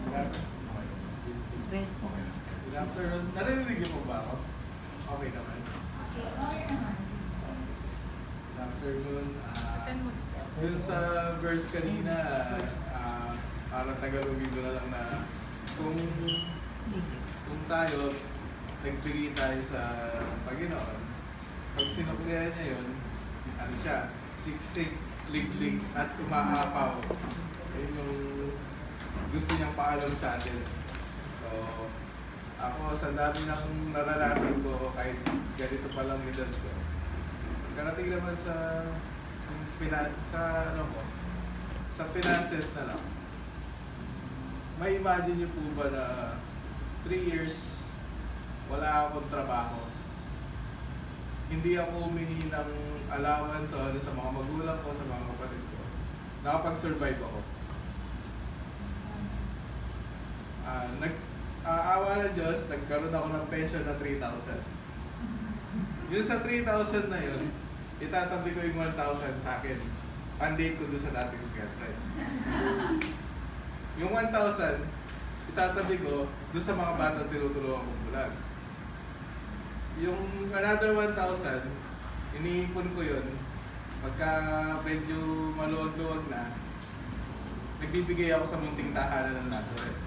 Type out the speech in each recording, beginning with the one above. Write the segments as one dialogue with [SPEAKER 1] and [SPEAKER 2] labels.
[SPEAKER 1] Beso.
[SPEAKER 2] Good afternoon. Narinig niyo po ba ako? Okay naman.
[SPEAKER 1] Okay naman.
[SPEAKER 2] Good afternoon. Yun sa verse kanina, parang Tagalogin ko na lang na kung tayo, nagbigay tayo sa Panginoon, pag sinuklihan niya yun, ano siya, siksik, liglig, at umaapaw. Ayun yung gusto niyang paalam sa atin. So, ako sa dami ng naranasan ko, kahit ganito pa lang edad ko, karating naman sa finances na lang. May imagine niyo po ba na 3 years wala akong trabaho, hindi ako humingi ng allowance sa mga magulang ko, sa mga kapatid ko, nakapag-survive ako. Awa ng Diyos, nagkaroon ako ng pension na 3,000. Yun sa 3,000 na yun, itatabi ko yung 1,000 sa akin. Pandate ko doon sa dating girlfriend. Yung 1,000, itatabi ko doon sa mga batang tinutulungan kong bulag. Yung another 1,000, iniipon ko yun. Pagka medyo maluwag-luwag na, nagbibigay ako sa munting tahanan ng Nazareth.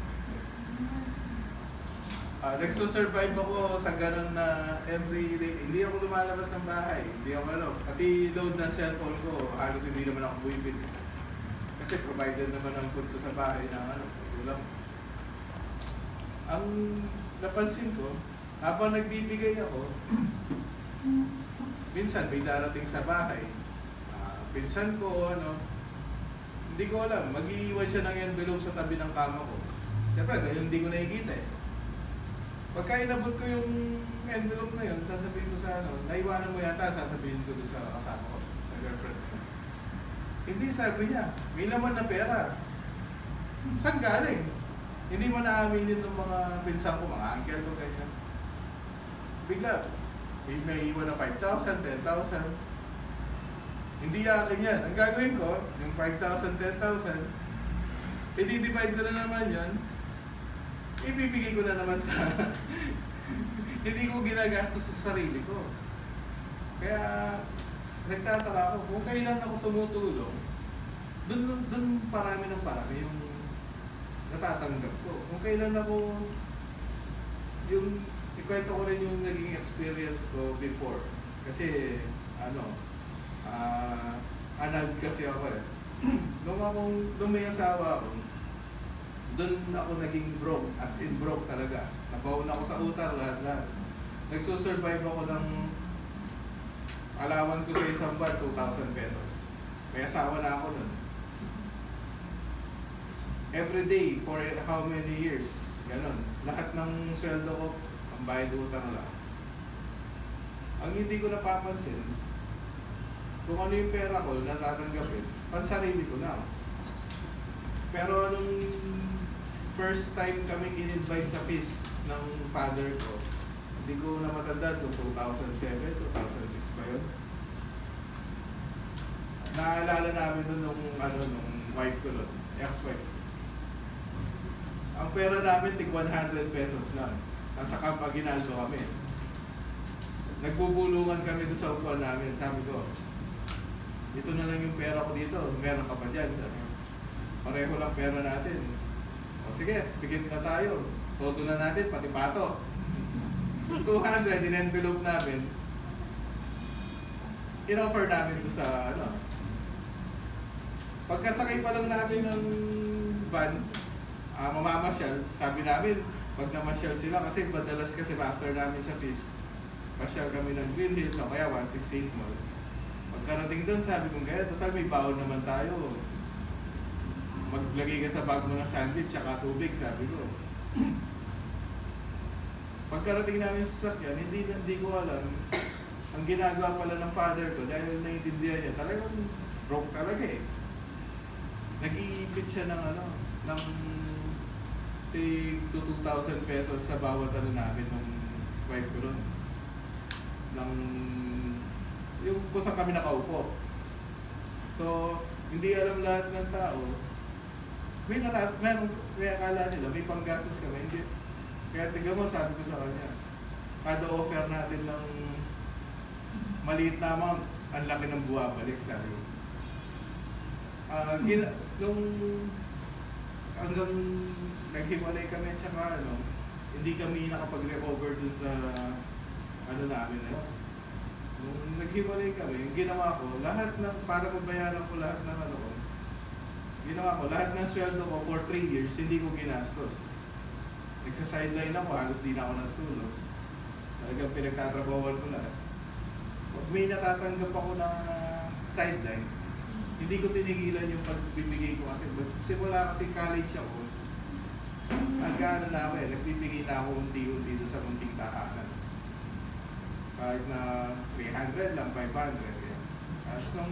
[SPEAKER 2] Nagsusurvive ako sa ganun na every day. Hindi ako lumalabas ng bahay. Hindi ako pati load ng cellphone ko, halos hindi naman ako buibili. Kasi provided naman ang food ko sa bahay ng ulam. Ang napansin ko, habang nagbibigay ako, minsan may darating sa bahay. Pinsan ko, hindi ko alam, mag-iiwan siya ng envelope sa tabi ng kama ko. Siyempre, dahil hindi ko nakikita eh. Pagka inabot ko yung envelope na yun, sasabihin ko sa naiwanan mo yata, sasabihin ko doon sa kasama ko, sa girlfriend ko. Hindi, sabi niya, may laman na pera. Saan galing? Hindi mo naaminin ng mga pinsan ko, mga uncle ko, ganyan. Bigla, may naiwan na 5,000, 10,000. Hindi akin yan. Ang gagawin ko, yung 5,000, 10,000, i-divide ko na naman yan, ibibigay ko na naman sa hindi ko ginagastos sa sarili ko. Kaya nagtataka ako kung kailan ako tumutulong, dun parami yung natatanggap ko. Kung kailan ako yung ikwento ko rin yung naging experience ko before. Kasi anal kasi ako eh. Nung may asawa ako, doon ako naging broke, as in broke talaga. Nabaon ako sa utang, lahat-lahat. Nagsusurvive ako ng allowance ko sa isang buwan, 2,000 pesos. May asawa na ako nun. Every day, for how many years? Ganon. Lahat ng sweldo ko, ang bayad utang lang. Ang hindi ko napapansin, kung ano yung pera ko, natatanggapin, pansarili ko na. Pero nung first time kami in-invite sa feast ng father ko, hindi ko na matandaan kung 2007, 2006 pa yun. Naalala namin nung wife ko nun, ex-wife ko. Ang pera namin, tig 100 pesos lang. Nasa Camp Aguinaldo kami. Nagbubulungan kami doon sa upuan namin. Sabi ko, ito na lang yung pera ko dito. Meron ka pa dyan. Sabi ko, pareho lang pera natin. O sige, bigyan na tayo. Todo na natin, pati pato. 200 in-envelope namin. In-offer namin to sa Pagkasakay pa lang namin ng van, mamamasyal, sabi namin, pag namasyal sila, kasi madalas kasi after namin sa feast, pasyal kami ng Green Hills o kaya 168 Mall. Pagkarating doon, sabi ko, kaya total may baon naman tayo. Maglagay ka sa bag mo ng sandwich saka tubig, sabi ko. Pagkarating namin sa sasakyan, hindi ko alam. Ang ginagawa pala ng father ko, dahil naiintindihan niya, talagang broke talaga eh. Nag-iipit siya ng ng 2,000 pesos sa bawat namin ng wife ko ron. Yung kung saan kami nakaupo. So, hindi alam lahat ng tao, meron, kaya akala nila, may panggastos kami, hindi. Kaya tignan mo, sabi ko sa kanya, kada offer natin ng maliit na amount, ang laki ng buwabalik, sabi ko. Nung hanggang naghiwalay kami at saka hindi kami nakapag-recover dun sa namin na yun. Nung naghiwalay kami, yung ginawa ko, lahat ng, para mabayaran ko lahat ng ginawa ko, lahat ng sweldo ko for 3 years, hindi ko ginastos. Nagsa-sideline ako, halos di na ako natulog. Talagang pinagtatrabawan ko lahat. Pag may natatanggap ako na sideline, hindi ko tinigilan yung pagbibigay ko kasi simula kasi college ako, hanggang na ako nagbibigay na ako unti-unti doon sa munting tahanan. Kahit na 300 lang, 500 yan. Tapos nung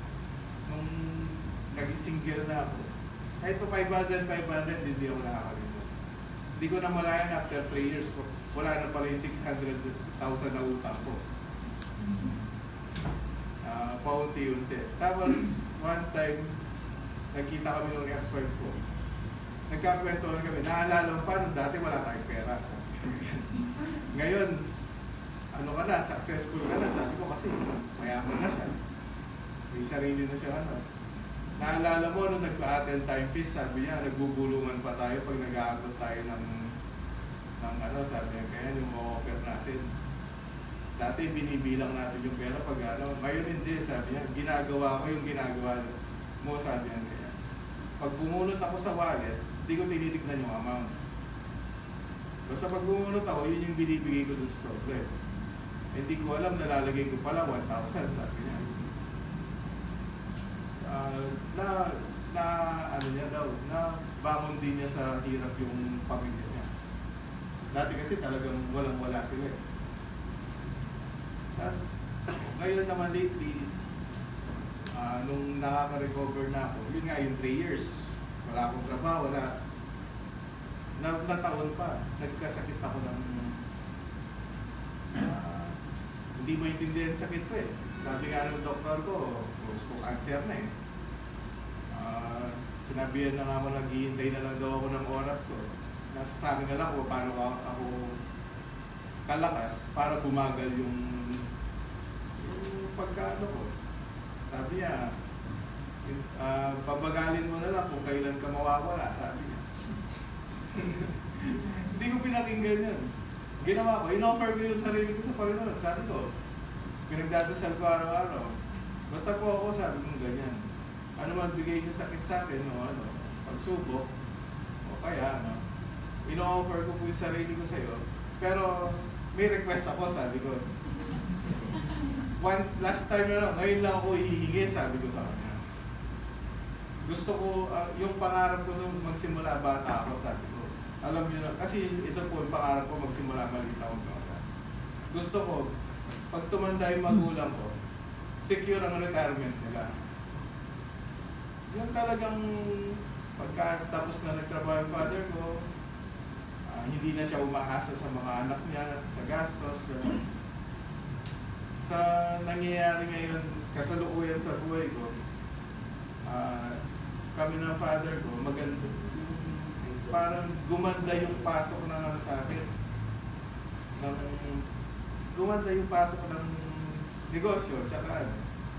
[SPEAKER 2] naging single na ako, kahit pa 500, hindi ako nakakalimot. Hindi ko na malayan after 3 years ko, wala na pala yung 600,000 na utang ko. Paunti-unti. Tapos, one time, nagkita kami ng ex-wife ko. Nagkakwentuhan kami. Naalala mo pa, dati wala tayong pera. Ngayon, ka na, successful ka na. Sabi ko kasi, mayaman na siya. May sarili na siya. Naalala mo, nung nagpa-attend time fees, sabi niya, nagbubulungan pa tayo pag nag-a-abot tayo ng sabi niya, kaya yung ma-offer natin. Dati binibilang natin yung pera pag ngayon hindi, sabi niya, ginagawa ko yung ginagawa mo, sabi niya kaya. Pag bumunot ako sa wallet, hindi ko tinitignan yung amount. Basta pag bumunot ako, yun yung binibigay ko doon sa software. Hindi ko alam, nalalagay ko pala 1,000, sabi niya. Na bangon din niya sa hirap yung pamilya niya. Dati kasi talagang walang-wala sila eh. Tapos, ngayon naman lately, nung nakaka-recover na ako, yun nga yung 3 years, wala akong trabaho, wala. Nataon pa, nagkasakit ako ng hindi maintindihan sakit ko eh. Sabi nga ng doktor ko, gusto cancer na eh. Sinabihan na nga ako, naghihintay na lang daw ako ng oras ko. Nasa sa akin na lang kung paano ako kalakas para bumagal yung pagkaano ko. Sabi niya, pabagalin mo na lang kung kailan ka mawawala, sabi niya. Hindi ko pinakinggan yun. Ginawa ko, in-offer ko yung sarili ko sa Panginoon. Sabi ko, pinagdadasal ko araw-araw. Basta po ako, sabi ko ganyan. Ano man bigay niyo sakit sa akin, pagsubok, o kaya, in-offer ko po yung sarili ko sa iyo. Pero, may request ako, sabi ko. Last time na ngayon lang ako hihingi, sabi ko sa kanya. Gusto ko, yung pangarap ko magsimula bata ako, sabi ko. Alam niyo na, kasi ito po yung pangarap ko magsimula maliit akong bata. Gusto ko, pag tumanda yung magulang ko, secure ang retirement nila. Yung talagang pagkatapos na nagtrabaho yung father ko, hindi na siya umaasa sa mga anak niya, sa gastos, gano'n. Sa nangyayari ngayon, kasalukuyan sa buhay ko, kami ng father ko, maganda, parang gumanda yung pasok ng sa akin. Gumanda yung pasok ng negosyo, tsaka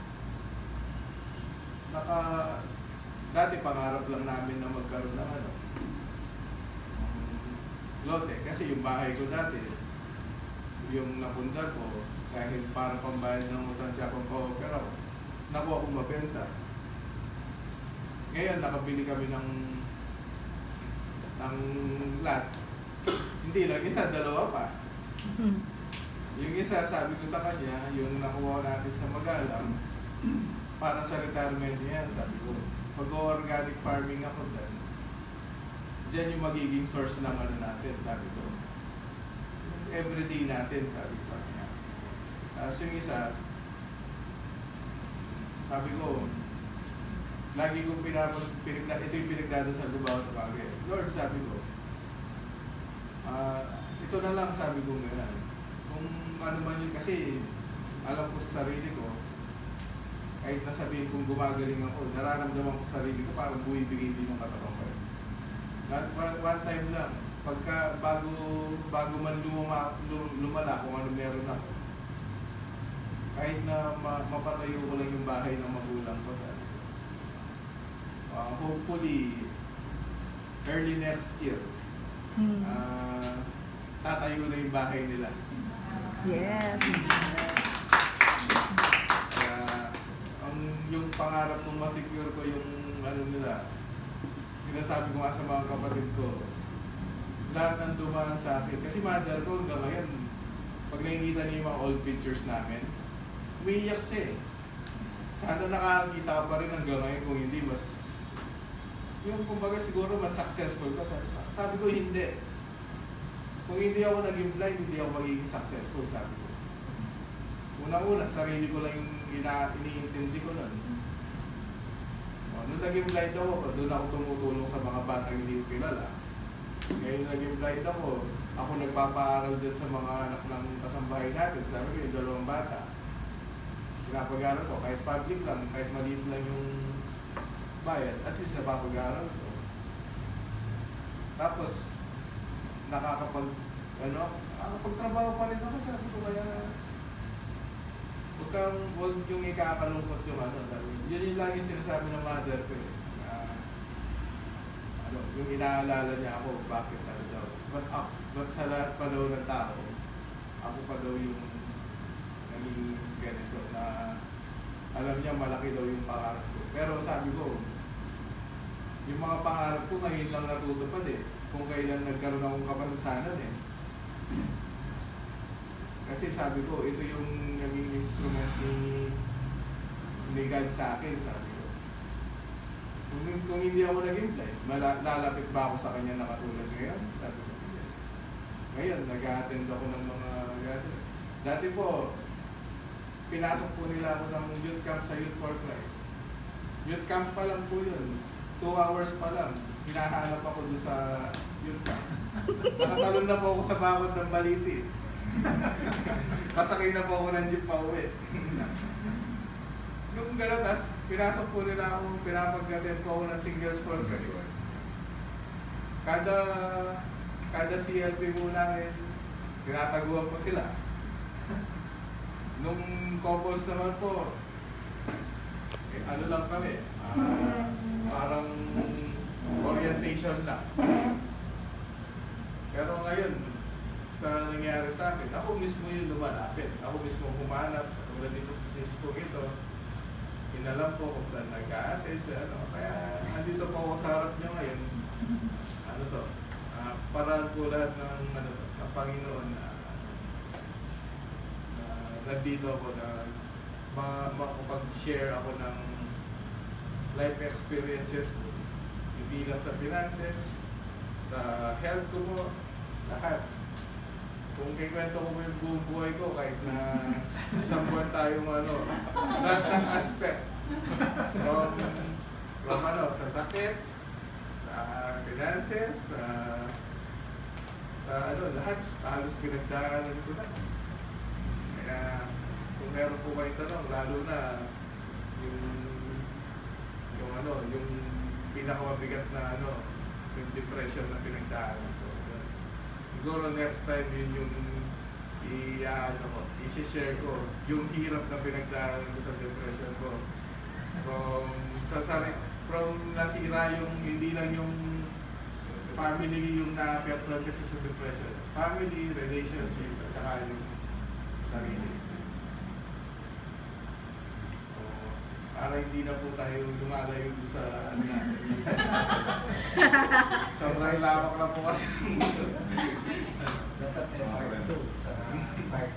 [SPEAKER 2] dati pangarap lang namin na magkaroon ng lote, kasi yung bahay ko dati, yung napundar ko, dahil para pambayad ng utang siya pang pa-opera ko, nakuha kong mabenta. Ngayon, nakabili kami ng lot. Hindi lang, isa, dalawa pa. Yung isa, sabi ko sa kanya, yung nakuha natin sa Magalang, para sa retirement niyan, sabi ko, mag-organic farming ako dyan. Diyan yung magiging source ng natin, sabi ko. Everyday natin, sabi ko sa kanya. Tapos yung isa, sabi ko, lagi kong ito yung pinagdadasal ko bawat bagay. Lord, sabi ko, ito na lang, sabi ko ngayon. Kung ano man yun, kasi alam ko sa sarili ko, kahit nasabihin kong gumagaling ako, nararamdaman ko sa sarili ko parang buwibigay din yung katawan ko. One time lang, pagka bago man lumala kung ano meron ako, kahit na mapatayo ko lang yung bahay ng magulang ko sa hopefully early next year tatayo na yung bahay nila.
[SPEAKER 3] Yes.
[SPEAKER 2] Kaya yung pangarap kong masecure ko yung ano nila, sinasabi ko nga sa mga kapatid ko, lahat ng dumaan sa akin, kasi mother ko hanggang ngayon, pag nakikita niyo yung mga old pictures namin, umiiyak siya eh. Sana nakakita ka pa rin hanggang ngayon, kung hindi mas, yung kumbaga siguro mas successful ka. Sabi ko hindi. Kung hindi ako naging blind, hindi ako magiging successful, sabi ko. Una-una, sarili ko lang yung iniintindi ko nun. Nung naging blind ako, doon ako tumutulong sa mga batang hindi ko kilala. Ngayon naging blind ako nagpapaaral din sa mga anak ng kasambahay natin. Sabi ko, yung 2 bata. Pinapag-aral ko, kahit public lang, kahit maliit lang yung bayad, at least napapag-aral ko. Tapos, nakakapagtrabaho pa rin ako. Sabi ko kaya, huwag yung ikakalungkot yung ano. Sabi, yun yung lagi sinasabi ng mother ko eh. Yung inaalala niya ako, bakit ano daw. But sa lahat pa daw ng tao, ako pa daw yung naging ganito na alam niya malaki daw yung pangarap ko. Pero sabi ko, yung mga pangarap ko ngayon lang natutupad eh. Kung kailan nagkaroon akong kapansanan eh. Kasi sabi ko, ito yung naging instrument ni God sa akin, sabi ko. Kung hindi ako naging blind, lalapit ba ako sa kanya na katulad ngayon? Sabi ko, ngayon, nag-a-attend ako ng mga gathering. Dati po, pinasok po nila ako ng youth camp sa Youth for Christ. Youth camp pa lang po yun. 2 hours pa lang. Hinahanap ako doon sa youth camp. Nakatalon na po ako sa bakod ng baliti. Pasakay na po ako ng jeep pa uwi. Yung gano'n, tas pinasok po nila ako, pinapag-attend po ako ng Singles for Christ. Kada CLP mo namin, tinataguan po sila. Nung couples naman po, ano lang kami, parang orientation lang. Pero ngayon, sa nangyari sa akin, ako mismo yung lumalapit. Ako mismo humanap, tulad dito Facebook ito. Inalam ko kung saan nag-a-attend sa ano. Kaya nandito po ako sa harap nyo ngayon. Ano to? Paraan po lahat ng, ano to, ng Panginoon na nandito ako na makapag-share ako ng life experiences ko. Hindi lang sa finances, sa health ko po, lahat. Kung kikwento ko yung buong buhay ko, kahit na isang buwan tayong lahat ng aspect. From sa sakit, sa finances, sa lahat, halos pinagdaanan ko na. Kaya, kung meron po kayo tanong, lalo na yung pinakamabigat na yung depression na pinagdaanan ko. Siguro next time yun yung i-share ko yung hirap na pinagdaanan ko sa depression ko. From nasira yung hindi lang yung family yung na-apektuhan kasi sa depression. Family, relationship, at saka yung sarili. Para hindi na po tayo lumalayo sa ano natin. Sobrang lawak na po kasi.
[SPEAKER 4] Dapat may part 2 sa part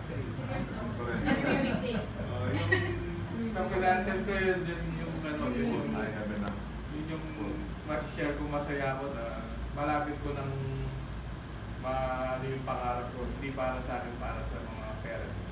[SPEAKER 4] 3.
[SPEAKER 2] Yung sa finances ko yun yung masishare ko, masaya ako na malapit ko ng yung pangarap ko, hindi para sa akin, para sa mga parents.